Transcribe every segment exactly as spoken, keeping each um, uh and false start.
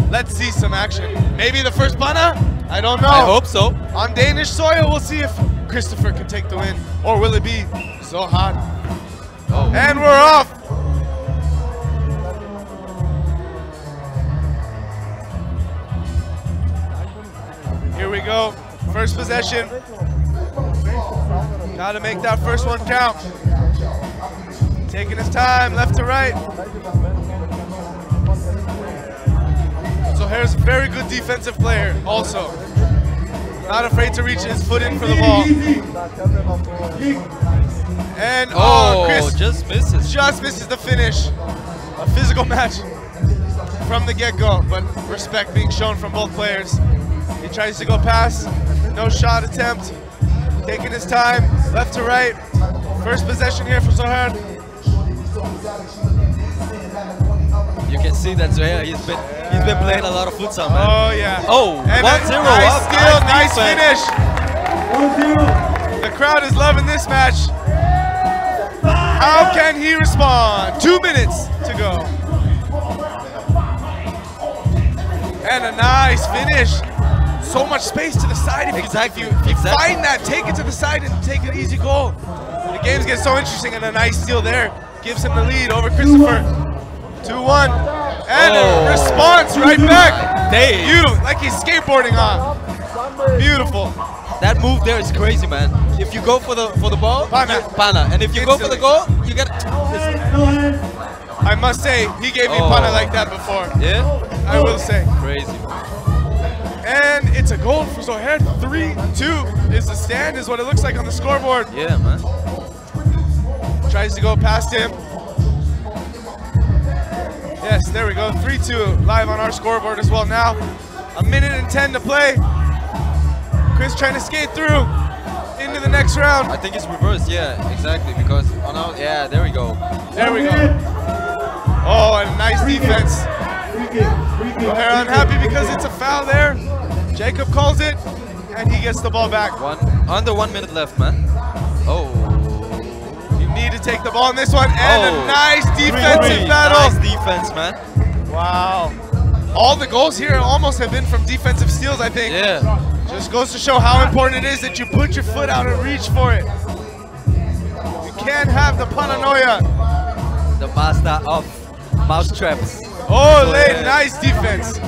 Let's see some action. Maybe the first Pana? I don't know. I hope so. On Danish soil, we'll see if Christopher can take the win. Or will it be Zohan? Oh. And we're off. Here we go. First possession. Gotta make that first one count. Taking his time, left to right. Zohair's a very good defensive player also. Not afraid to reach his foot in for the ball. And oh, Oh, Chris just misses. just misses the finish. A physical match from the get-go, but respect being shown from both players. He tries to go past, no shot attempt. Taking his time, left to right. First possession here for Zohair. You can see that Zohair, he's been he's been playing a lot of futsal, man. Oh yeah. Oh, and one a zero nice up. steal, nice, defense. finish. The crowd is loving this match. How can he respond? Two minutes to go. And a nice finish. So much space to the side. If you, Exactly. if you, if you exactly. find that, take it to the side and take an easy goal. The games get so interesting, and a nice steal there gives him the lead over Christopher. two one. And Oh. a response right back. Dave. Beautiful, like he's skateboarding on. Beautiful. That move there is crazy, man. If you go for the for the ball, Pana. you- Pana. And if you go for the goal, you get. I must say, he gave me Oh. Pana like that before. Yeah. I will say. Crazy. And it's a goal for Zohair. three two is the stand, is what it looks like on the scoreboard. Yeah, man. Tries to go past him. Yes, there we go. three two live on our scoreboard as well now. A minute and ten to play. Chris trying to skate through into the next round. I think it's reversed. Yeah, exactly. Because oh no, yeah, there we go. There we go. Oh, and a nice defense. Zohair unhappy because it's a foul there. Jacob calls it, and he gets the ball back. One under one minute left, man. Oh. You need to take the ball in this one, and Oh. a nice defensive Three. battle. Nice defense, man. Wow. All the goals here almost have been from defensive steals, I think. Yeah. Just goes to show how important it is that you put your foot out and reach for it. You can't have the Pananoia. The master of mouse traps. Oh, late, nice defense.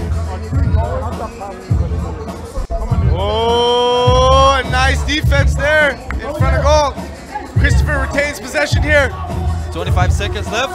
Oh, a nice defense there in front of goal. Christopher retains possession here. twenty-five seconds left.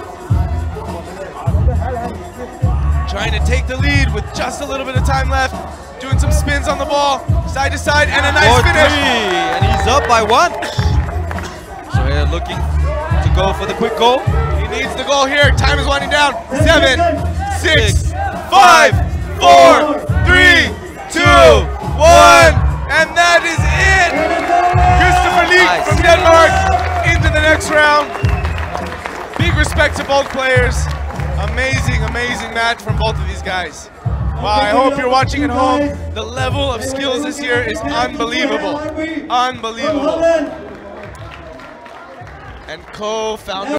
Trying to take the lead with just a little bit of time left. Doing some spins on the ball, side to side, and a nice Four, finish. three, and he's up by one. So here looking to go for the quick goal. He needs the goal here. Time is winding down. Seven, six, five, four, three, two, one, and that is it. Christopher Leek Nice. from Denmark into the next round. Big respect to both players. Amazing, amazing match from both of these guys. Wow, I hope you're watching at home. The level of skills this year is unbelievable. Unbelievable. And co-founder